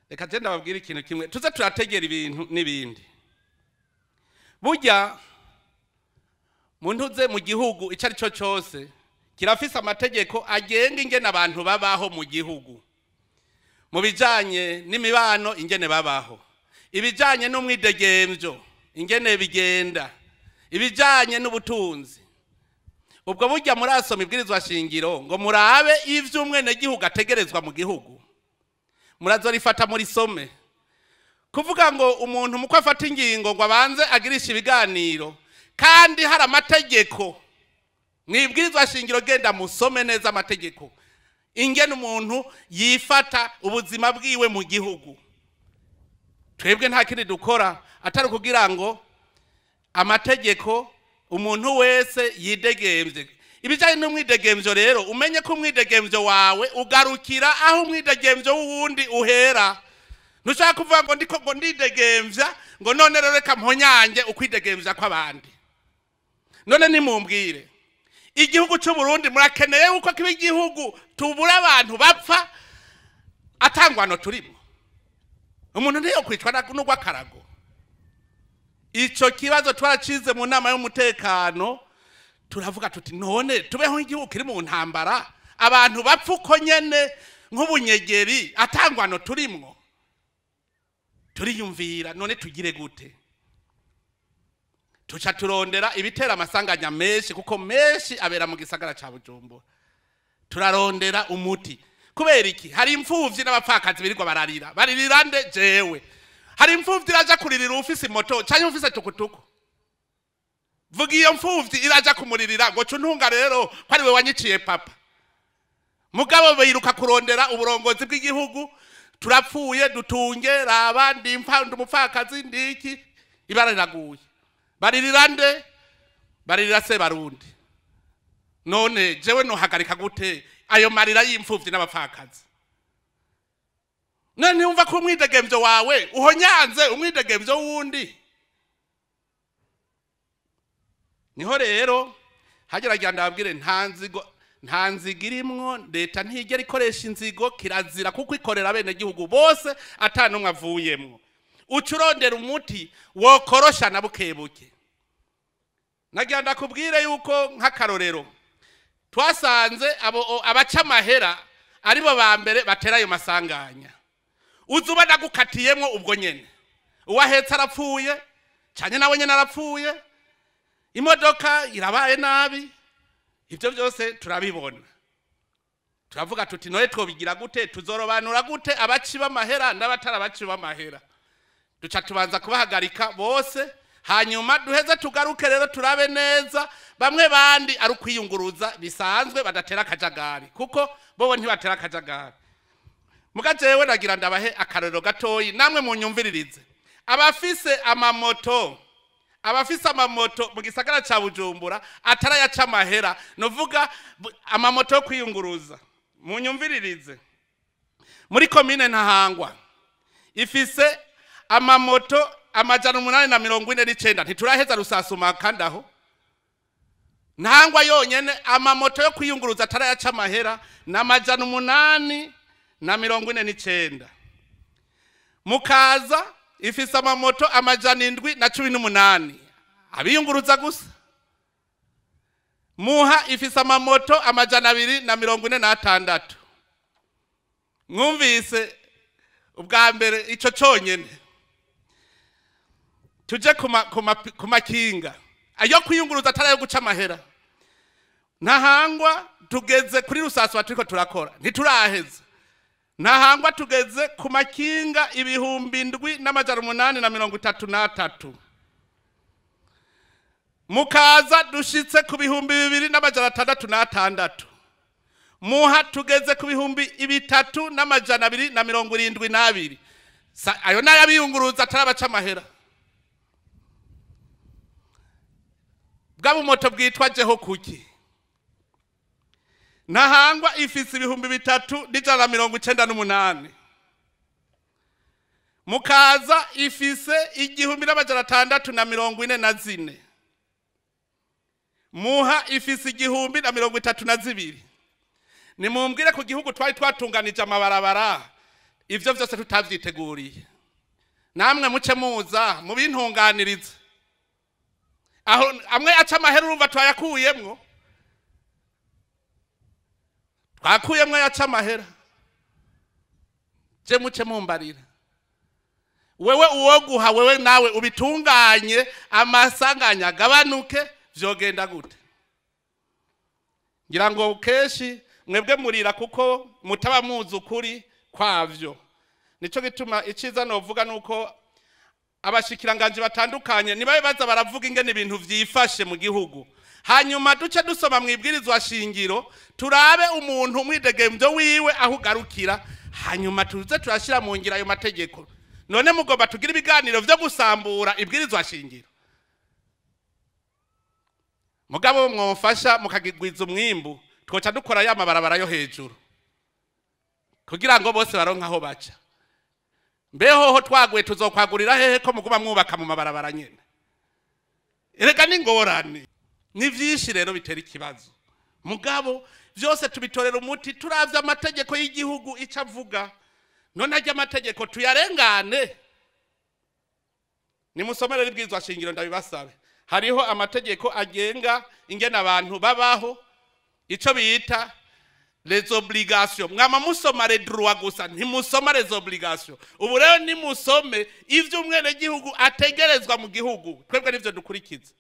reka je ndababwira ikintu kimwe tuze turategera ibintu n'ibindi burya muntu uze mu gihugu icari cyo cyose kirafise amategeko agenga ingene abantu babaho mu gihugu mu bijanye n'imibano ingene babaho ibijanye n'umwidegemvyo ingene bigenda ibijanye n'ubutunzi ubwo burya murasoma ibwirizwa shingiro ngo murabe ivyo umwene gihugu ategerezwa mu gihugu murazorifata muri some kuvuga ngo umuntu muko afata ingingo ngo abanze agirisha ibiganiro kandi hari amategeko mwibwirizwa shingiro genda musome neza amategeko ingene umuntu yifata ubuzima bwiwe mu gihugu twebwe nta kindi dukora atari kugira ngo amategeko umuntu wese yidegemvye ibijanye n'umwidegemvyo rero umenye ko umwidegemvyo wawe ugarukira aho umwidegemvyo w'uwundi uhera ntushaka kuvuga ngo ndiko ngo ndidegemvya ngo none rero reka mponyange ukwidegemvya kw'abandi none nimumbwire igihugu cy'u Burundi murakeneye uko kiba igihugu tubura abantu bapfa atangwano turimo umuntu ndiyo kwicwa n'ugwa karago ico kibazo twaracize mu nama y'umutekano turavuga tuti none tubeho igihugu kiri mu ntambara abantu bapfa uko nyene nk'ubunyegeri atangwano turimwo turiyumvira none tugire gute tuca turondera ibitera amasanganya menshi kuko menshi abera mu gisagara ca Bujumbura turarondera umuti kubera iki hari imfuvyi n'abapfakazi birirwa baririra nde jewe hari imfuvyi iraja kuririra ufise moto canke ufise tukutuku vuga iyo mfuvyi iraja kumuririra ngo cuntunga rero ko ari we wanyiciye papa mugabo biruka kurondera uburongozi bw'igihugu turapfuye dutunge raba ndimfa ndumupfakazi ndiki ibara riraguye baririra nde baririra se barundi none jewe no hagarika gute ayo marira y'imfuvyi n'abapfakazi none umva ko umwidegemvyo wawe uhonyanze umwidegemvyo wundi niho rero hageragira ndababwire nta nzigo irimwo leta ntigera ikoresha inzigo kirazira kuko ikorera bene gihugu bose atanumwe avuyemwo ucurondera umuti wokorosha na bukebuke nagira ndakubwire yuko nk'akarorero twasanze abaca amahera aribo ba mbere batera ayo masanganya uzuba nagukatiyemwo ubwo nyene uwahetse arapfuye cyane nawe nyene arapfuye imodoka irabaye nabi ivyo byose turabibona turavuga tuti noye twobigira gute tuzorobanura gute abaci b'amahera n'abatara abaci b'amahera duca tubanza kubahagarika bose hanyuma duheze tugaruke rero turabe neza bamwe bandi ari ukwiyunguruza bisanzwe badatera akajagari kuko bobo ntibatera akajagari mugajewe nagira ndabahe akarero gatoyi namwe munyumviririze abafise amamoto mu gisagara ca Bujumbura atarayaca amahera novuga amamoto yo kwiyunguruza munyumviririze muri komine Ntahangwa ifise amamoto amajana 849 ntituraheza rusasuma kandaho Ntahangwa yonyene amamoto yo kwiyunguruza atarayaca amahera n'amajana 849 mukaza ifise amamoto amajana 718 abiyunguruza gusa muha ifise amamoto amajana 246 mwumvise ubwa mbere ico conyene tuje ku makinga ayo kwiyunguruza atarayo guca amahera Ntahangwa tugeze kuri rusaswa turiko turakora ntituraheza Ntahangwa tugeze ku makinga 7,833 mukaza dushitse ku 2,666 muha tugeze ku 3,272 ayo nayo abiyunguruza atarabaca amahera bwabo moto bwitwa jeho kuki Ntahangwa ifise 3,198 mukaza ifise 1,644 muha ifise 1,032 nimumbwire ku gihugu twari twatunganije amabarabara ivyo vyose tutavyiteguriye namwe muce muza mu bintunganiriza aho amwe aca amahera urumva twayakuyemwo yaca amahera je muce mumbarira wewe uwo guha wewe nawe ubitunganye amasanganya agabanuke vyogenda gute ngira ngo keshi mwebwe murira kuko mutaba muzi ukuri kwavyo nico gituma iciza novuga nuko abashikiranganje batandukanye nibabe baza baravuga ingene ibintu vyifashe mu gihugu hanyuma duce dusoma mwibwirizwa shingiro turabe umuntu umwidegemvyo wiwe aho ugarukira hanyuma tuze turashira mu ngira ayo mategeko none mugomba tugira ibiganiro vyo gusambura ibwirizwa shingiro mugabo mwofasha mukagigwiza umwimbu twoca dukora ya mabarabara yo hejuru kugira ngo bose baronka aho baca mbeho twagwe tuzokwagurira hehe ko muguma mwubaka mu mabarabara nyene erega n'ingorane ni vyinshi rero bitera ikibazo mugabo vyose tubitorera umuti turavye amategeko y'igihugu ica avuga none ajya amategeko tuyarengane nimusomere ibwirizwa shingiro ndabibasabe hariho amategeko agenga ingene abantu babaho ico bita les obligations mwama musoma les droits gusa ntimusoma les obligations ubu rero nimusome ivyo umwene gihugu ategerezwa mu gihugu twebwe nivyo dukurikiza